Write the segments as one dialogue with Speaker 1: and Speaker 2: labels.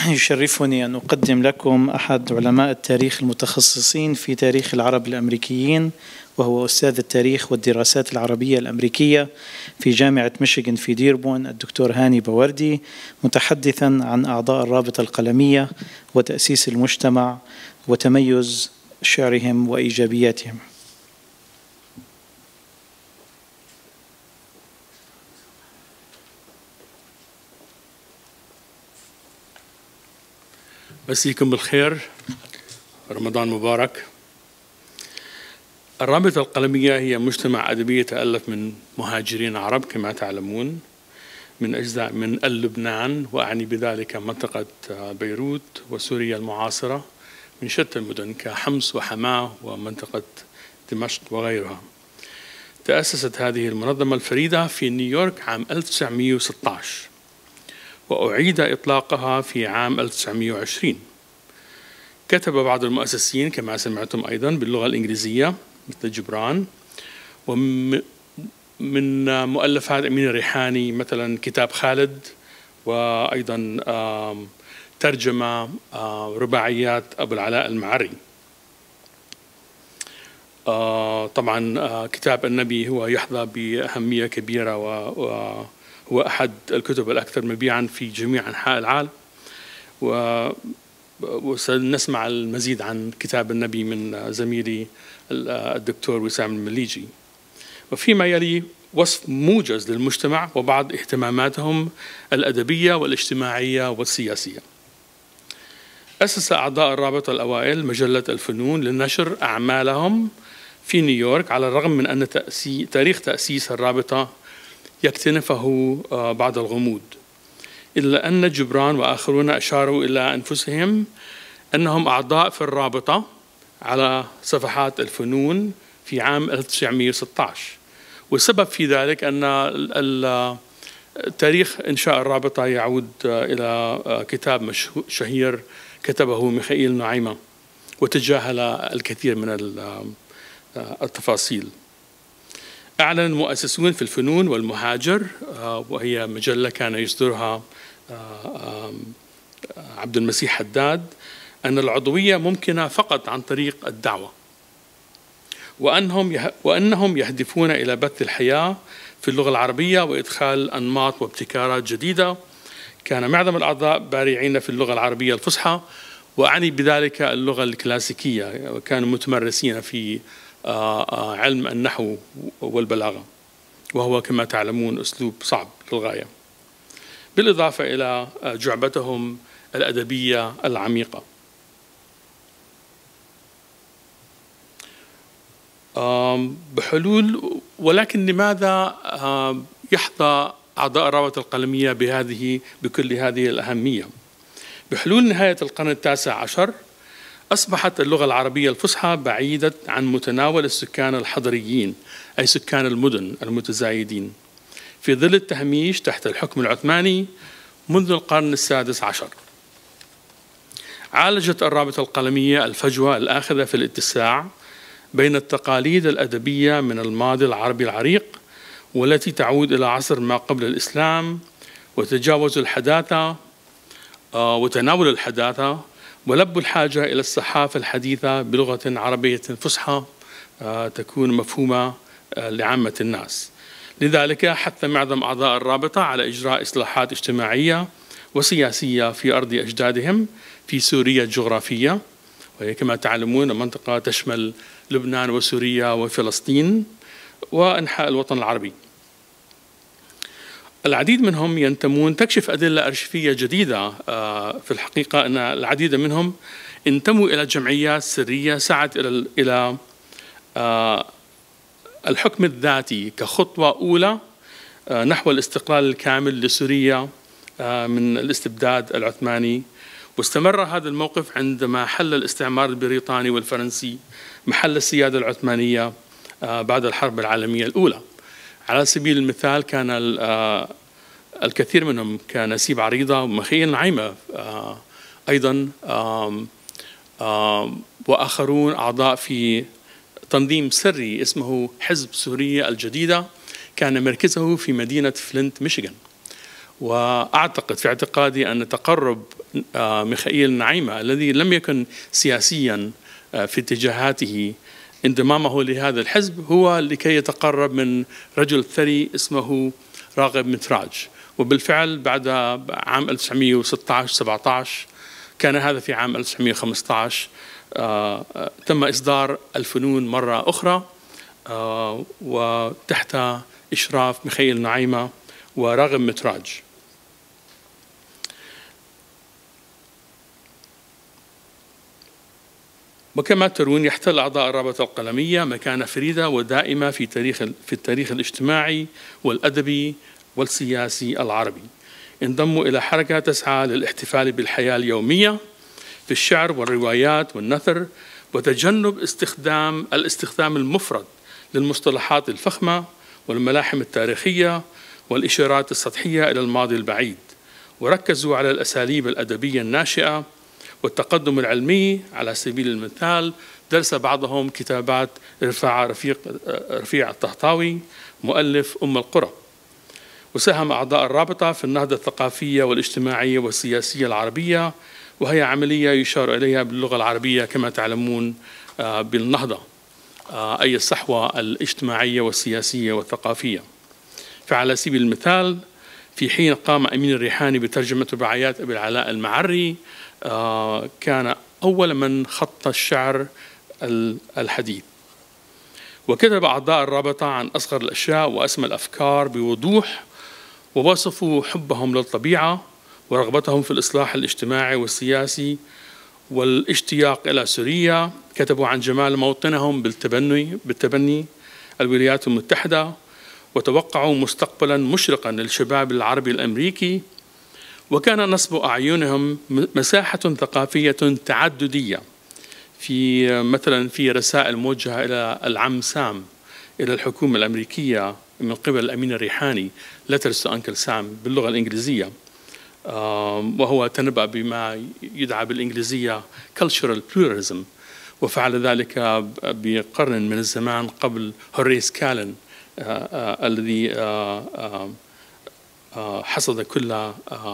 Speaker 1: يشرفني أن أقدم لكم أحد علماء التاريخ المتخصصين في تاريخ العرب الأمريكيين، وهو أستاذ التاريخ والدراسات العربية الأمريكية في جامعة ميشيغان في ديربون، الدكتور هاني بوردي، متحدثا عن أعضاء الرابطة القلمية وتأسيس المجتمع وتميز شعرهم وإيجابياتهم.
Speaker 2: مسيكم بالخير، رمضان مبارك. الرابطة القلمية هي مجتمع أدبي يتألف من مهاجرين عرب كما تعلمون من أجزاء من لبنان، وأعني بذلك منطقة بيروت وسوريا المعاصرة، من شتى المدن كحمص وحماة ومنطقة دمشق وغيرها. تأسست هذه المنظمة الفريدة في نيويورك عام 1916، وأعيد إطلاقها في عام 1920. كتب بعض المؤسسين كما سمعتم أيضا باللغة الإنجليزية مثل جبران، ومن مؤلفات أمين الريحاني مثلا كتاب خالد، وأيضا ترجمة رباعيات أبو العلاء المعري. طبعا كتاب النبي هو يحظى بأهمية كبيرة، وهو أحد الكتب الأكثر مبيعا في جميع أنحاء العالم، وسنسمع المزيد عن كتاب النبي من زميلي الدكتور وسام المليجي. وفيما يلي وصف موجز للمجتمع وبعض اهتماماتهم الأدبية والاجتماعية والسياسية. أسس أعضاء الرابطة الأوائل مجلة الفنون لنشر أعمالهم في نيويورك، على الرغم من أن تاريخ تأسيس الرابطة يكتنفه بعض الغموض، إلا أن جبران وآخرون أشاروا إلى أنفسهم أنهم أعضاء في الرابطة على صفحات الفنون في عام 1916. والسبب في ذلك أن تاريخ إنشاء الرابطة يعود إلى كتاب شهير كتبه ميخائيل نعيمة، وتجاهل الكثير من التفاصيل. أعلن المؤسسون في الفنون والمهاجر، وهي مجلة كان يصدرها عبد المسيح حداد، أن العضوية ممكنة فقط عن طريق الدعوة، وأنهم يهدفون إلى بث الحياة في اللغة العربية وإدخال أنماط وابتكارات جديدة. كان معظم الأعضاء بارعين في اللغة العربية الفصحى، وأعني بذلك اللغة الكلاسيكية، وكانوا متمرسين في علم النحو والبلاغة، وهو كما تعلمون أسلوب صعب للغاية، بالإضافة إلى جعبتهم الأدبية العميقة. ولكن لماذا يحظى أعضاء الرابطة القلمية بكل هذه الأهمية؟ بحلول نهاية القرن التاسع عشر أصبحت اللغة العربية الفصحى بعيدة عن متناول السكان الحضريين، أي سكان المدن المتزايدين، في ظل التهميش تحت الحكم العثماني منذ القرن السادس عشر. عالجت الرابطة القلمية الفجوة الآخذة في الاتساع بين التقاليد الأدبية من الماضي العربي العريق، والتي تعود إلى عصر ما قبل الإسلام، وتجاوز الحداثة وتناول الحداثة، ولبوا الحاجة إلى الصحافة الحديثة بلغة عربية فصحى تكون مفهومة لعامة الناس. لذلك حث معظم أعضاء الرابطة على إجراء إصلاحات اجتماعية وسياسية في أرض أجدادهم في سوريا الجغرافية، وهي كما تعلمون منطقة تشمل لبنان وسوريا وفلسطين وأنحاء الوطن العربي. العديد منهم ينتمون، تكشف أدلة أرشيفية جديدة في الحقيقة أن العديد منهم انتموا إلى جمعيات سرية سعت إلى الحكم الذاتي كخطوة أولى نحو الاستقلال الكامل لسوريا من الاستبداد العثماني. واستمر هذا الموقف عندما حل الاستعمار البريطاني والفرنسي محل السيادة العثمانية بعد الحرب العالمية الأولى. على سبيل المثال كان الكثير منهم كنسيب عريضة وميخائيل نعيمة أيضا، وآخرون أعضاء في تنظيم سري اسمه حزب سوريا الجديدة، كان مركزه في مدينة فلينت ميشيغان. وأعتقد في اعتقادي أن تقرب ميخائيل نعيمة الذي لم يكن سياسيا في اتجاهاته، انضمامه لهذا الحزب هو لكي يتقرب من رجل ثري اسمه راغب متراج. وبالفعل بعد عام 1916-17 كان هذا في عام 1915 تم إصدار الفنون مرة أخرى وتحت إشراف ميخائيل نعيمة وراغب متراج. وكما ترون يحتل أعضاء الرابطة القلمية مكانة فريدة ودائمة في التاريخ الاجتماعي والأدبي والسياسي العربي. انضموا إلى حركة تسعى للاحتفال بالحياة اليومية في الشعر والروايات والنثر، وتجنب الاستخدام المفرط للمصطلحات الفخمة والملاحم التاريخية والإشارات السطحية إلى الماضي البعيد، وركزوا على الأساليب الأدبية الناشئة والتقدم العلمي. على سبيل المثال درس بعضهم كتابات رفيع الطهطاوي مؤلف أم القرى. وساهم أعضاء الرابطة في النهضة الثقافية والاجتماعية والسياسية العربية، وهي عملية يشار إليها باللغة العربية كما تعلمون بالنهضة، أي الصحوة الاجتماعية والسياسية والثقافية. فعلى سبيل المثال في حين قام أمين الريحاني بترجمة رباعيات أبي العلاء المعري، كان أول من خط الشعر الحديث. وكتب أعضاء الرابطة عن أصغر الأشياء وأسمى الأفكار بوضوح، ووصفوا حبهم للطبيعة ورغبتهم في الإصلاح الاجتماعي والسياسي والاشتياق إلى سوريا. كتبوا عن جمال موطنهم بالتبني الولايات المتحدة، وتوقعوا مستقبلا مشرقا للشباب العربي الأمريكي. وكان نصب أعينهم مساحة ثقافية تعددية، مثلا في رسائل موجهة إلى العم سام إلى الحكومة الأمريكية من قبل الأمين الريحاني Letters to Uncle Sam باللغة الإنجليزية، وهو تنبأ بما يدعى بالإنجليزية Cultural Pluralism، وفعل ذلك بقرن من الزمان قبل هوريس كالن الذي حصد كل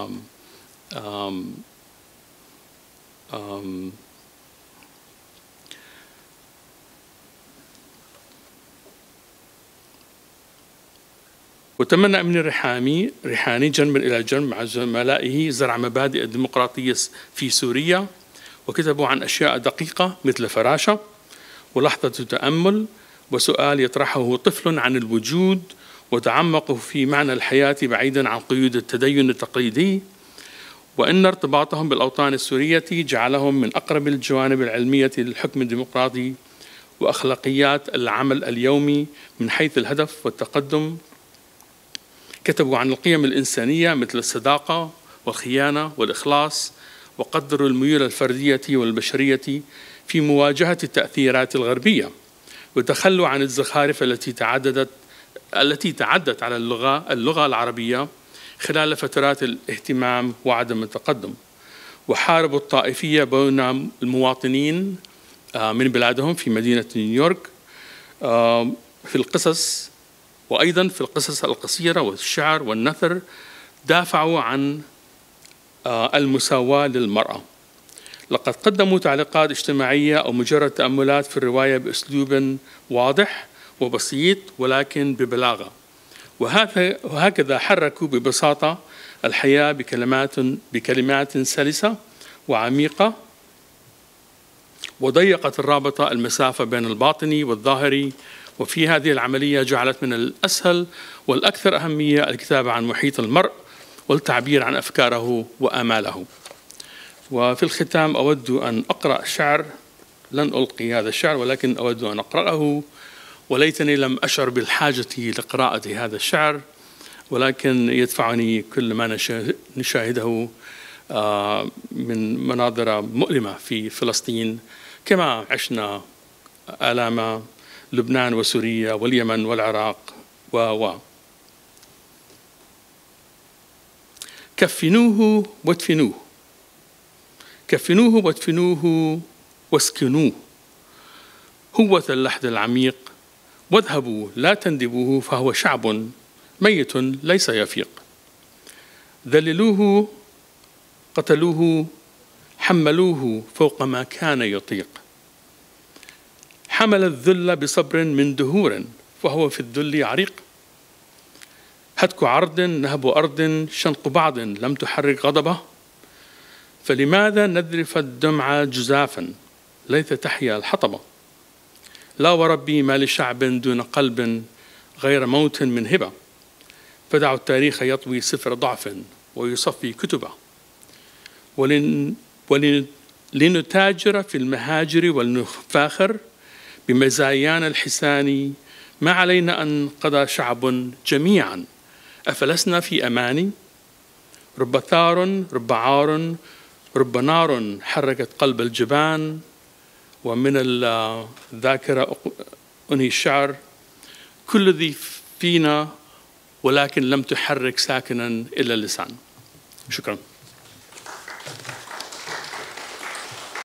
Speaker 2: وتمنى أمين الريحاني جنبا إلى جنب مع زملائه زرع مبادئ الديمقراطية في سوريا، وكتبوا عن أشياء دقيقة مثل فراشة ولحظة تأمل وسؤال يطرحه طفل عن الوجود، وتعمقوا في معنى الحياة بعيدا عن قيود التدين التقليدي. وإن ارتباطهم بالأوطان السورية جعلهم من أقرب الجوانب العلمية للحكم الديمقراطي وأخلاقيات العمل اليومي من حيث الهدف والتقدم. كتبوا عن القيم الإنسانية مثل الصداقة والخيانة والإخلاص، وقدروا الميول الفردية والبشرية في مواجهة التأثيرات الغربية، وتخلوا عن الزخارف التي تعدت على اللغة العربية خلال فترات الاهتمام وعدم التقدم. وحاربوا الطائفية بين المواطنين من بلادهم في مدينة نيويورك في القصص، وأيضا في القصص القصيرة والشعر والنثر دافعوا عن المساواة للمرأة. لقد قدموا تعليقات اجتماعية أو مجرد تأملات في الرواية بأسلوب واضح وبسيط ولكن ببلاغة، وهكذا حركوا ببساطة الحياة بكلمات سلسة وعميقة، وضيقت الرابطة المسافة بين الباطني والظاهري. وفي هذه العملية جعلت من الأسهل والأكثر أهمية الكتابة عن محيط المرء والتعبير عن أفكاره وآماله. وفي الختام أود أن أقرأ شعر، لن ألقي هذا الشعر ولكن أود أن أقرأه، وليتني لم أشعر بالحاجة لقراءة هذا الشعر، ولكن يدفعني كل ما نشاهده من مناظر مؤلمة في فلسطين، كما عشنا آلام لبنان وسوريا واليمن والعراق كفنوه وادفنوه، كفنوه وادفنوه واسكنوه هوة اللحد العميق، واذهبوا لا تندبوه فهو شعب ميت ليس يفيق. ذللوه قتلوه حملوه فوق ما كان يطيق، حمل الذل بصبر من دهور فهو في الذل عريق، هتك عرض نهب أرض شنق بعض لم تحرك غضبه، فلماذا نذرف الدمع جزافا ليت تحيا الحطبة، لا وربي ما لشعب دون قلب غير موت من هبة، فدعوا التاريخ يطوي سفر ضعف ويصفي كتبه، لنتاجر في المهاجر ولنفاخر بمزايانا الحسان، ما علينا أن قضى شعب جميعا، أفلسنا في أماني، رب ثار رب عار رب نار حركت قلب الجبان، ومن الذاكرة أنهي الشعر، كل ذي فينا ولكن لم تحرك ساكنا إلا اللسان. شكرا.